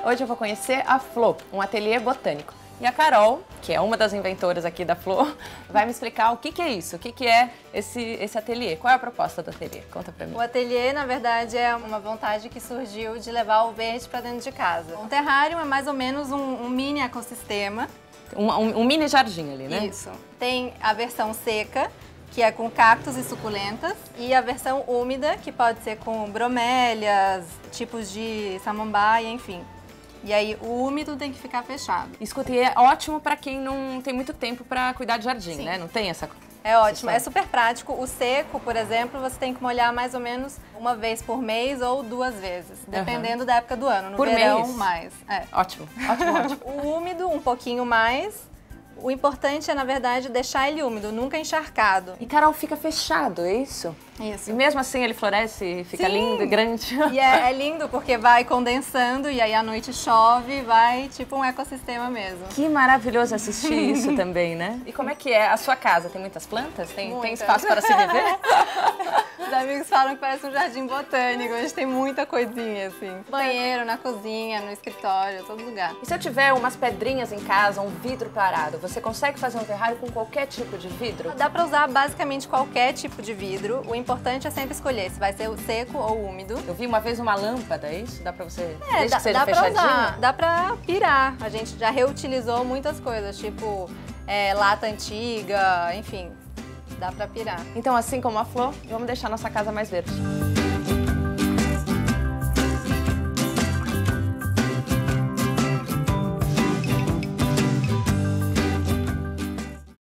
Hoje eu vou conhecer a Flor, um ateliê botânico. E a Carol, que é uma das inventoras aqui da Flor, vai me explicar o que é isso, o que é esse ateliê, qual é a proposta do ateliê? Conta pra mim. O ateliê, na verdade, é uma vontade que surgiu de levar o verde para dentro de casa. Um terrário é mais ou menos um mini ecossistema. Um mini jardim ali, né? Isso. Tem a versão seca, que é com cactos e suculentas, e a versão úmida, que pode ser com bromélias, tipos de samambaia, enfim. E aí o úmido tem que ficar fechado. Escuta, e é ótimo para quem não tem muito tempo para cuidar de jardim, Sim. né? Não tem essa... É ótimo, é super prático. O seco, por exemplo, você tem que molhar mais ou menos uma vez por mês ou 2 vezes, dependendo da época do ano. No por verão, mês? mais. É. Ótimo, ótimo, ótimo. O úmido, um pouquinho mais. O importante é, na verdade, deixar ele úmido, nunca encharcado. E Carol, fica fechado, é isso? Isso. E mesmo assim ele floresce e fica lindo e grande? E é lindo porque vai condensando e aí à noite chove, vai tipo um ecossistema mesmo. Que maravilhoso assistir isso também, né? E como é que é a sua casa? Tem muitas plantas? Tem espaço para se viver? Os amigos falam que parece um jardim botânico, a gente tem muita coisinha assim. Banheiro, na cozinha, no escritório, todo lugar. E se eu tiver umas pedrinhas em casa, um vidro parado, você consegue fazer um terrário com qualquer tipo de vidro? Dá pra usar basicamente qualquer tipo de vidro. O importante é sempre escolher se vai ser o seco ou úmido. Eu vi uma vez uma lâmpada, é isso? Dá pra você... Desde que seja dá pra fechadinha? usar, dá pra pirar. A gente já reutilizou muitas coisas, tipo lata antiga, enfim, dá pra pirar. Então, assim como a Flor, vamos deixar nossa casa mais verde.